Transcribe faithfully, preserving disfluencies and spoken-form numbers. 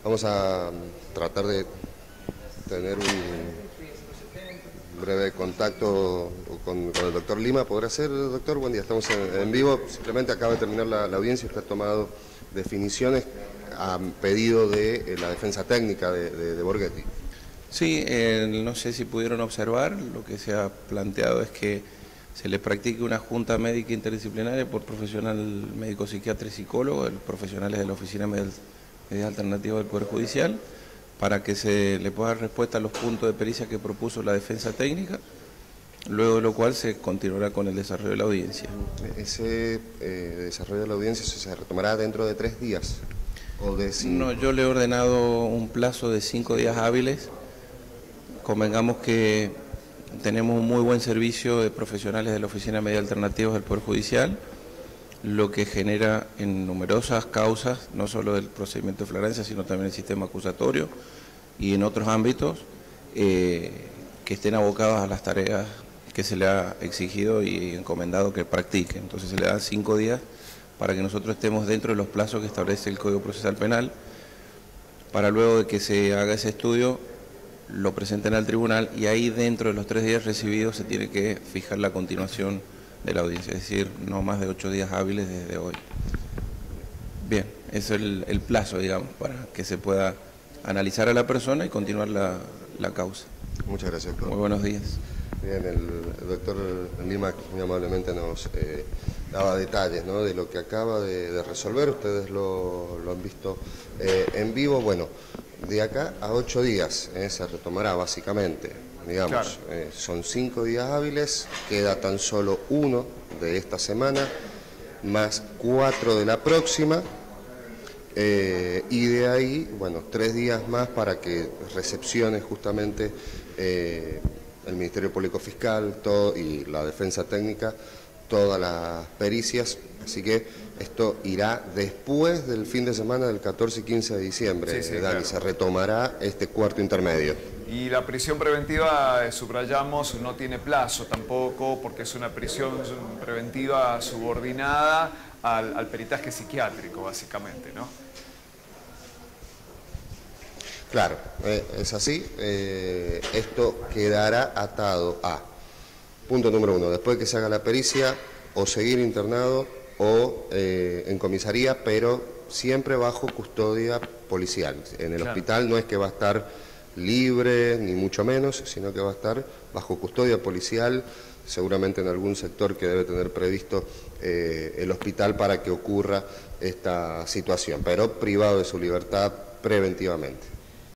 Vamos a tratar de tener un breve contacto con, con el doctor Lima. ¿Podrá ser, doctor? Buen día, estamos en, en vivo. Simplemente acaba de terminar la, la audiencia. Usted ha tomado definiciones a pedido de eh, la defensa técnica de, de, de Borghetti. Sí, eh, no sé si pudieron observar, lo que se ha planteado es que se le practique una junta médica interdisciplinaria por profesional médico psiquiatra y psicólogo, los profesionales de la Oficina de Medidas Alternativas del Poder Judicial, para que se le pueda dar respuesta a los puntos de pericia que propuso la defensa técnica, luego de lo cual se continuará con el desarrollo de la audiencia. ¿Ese eh, desarrollo de la audiencia se retomará dentro de tres días? ¿O de cinco? No, yo le he ordenado un plazo de cinco días hábiles. Convengamos que tenemos un muy buen servicio de profesionales de la Oficina de Medidas Alternativas del Poder Judicial, lo que genera en numerosas causas, no solo del procedimiento de flagrancia, sino también el sistema acusatorio y en otros ámbitos, eh, que estén abocados a las tareas que se le ha exigido y encomendado que practiquen. Entonces se le dan cinco días para que nosotros estemos dentro de los plazos que establece el Código Procesal Penal, para luego de que se haga ese estudio, lo presenten al tribunal y ahí dentro de los tres días recibidos se tiene que fijar la continuación de la audiencia, es decir, no más de ocho días hábiles desde hoy. Bien, ese es el, el plazo, digamos, para que se pueda analizar a la persona y continuar la, la causa. Muchas gracias, doctor. Muy buenos días. Bien, el, el doctor Lima muy amablemente nos eh, daba detalles, ¿no?, de lo que acaba de, de resolver. Ustedes lo, lo han visto eh, en vivo. Bueno, de acá a ocho días eh, se retomará básicamente, digamos, claro. eh, son cinco días hábiles, queda tan solo uno de esta semana, más cuatro de la próxima, eh, y de ahí, bueno, tres días más para que recepcione justamente eh, el Ministerio Público Fiscal todo, y la defensa técnica, todas las pericias, así que esto irá después del fin de semana del catorce y quince de diciembre, sí, sí, Dani, claro. Se retomará este cuarto intermedio. Y la prisión preventiva, eh, subrayamos, no tiene plazo tampoco, porque es una prisión preventiva subordinada al, al peritaje psiquiátrico, básicamente, ¿no? Claro, eh, es así. Eh, esto quedará atado a, punto número uno, después de que se haga la pericia, o seguir internado o eh, en comisaría, pero siempre bajo custodia policial. En el claro. hospital no es que va a estar libre, ni mucho menos, sino que va a estar bajo custodia policial, seguramente en algún sector que debe tener previsto eh, el hospital para que ocurra esta situación, pero privado de su libertad preventivamente.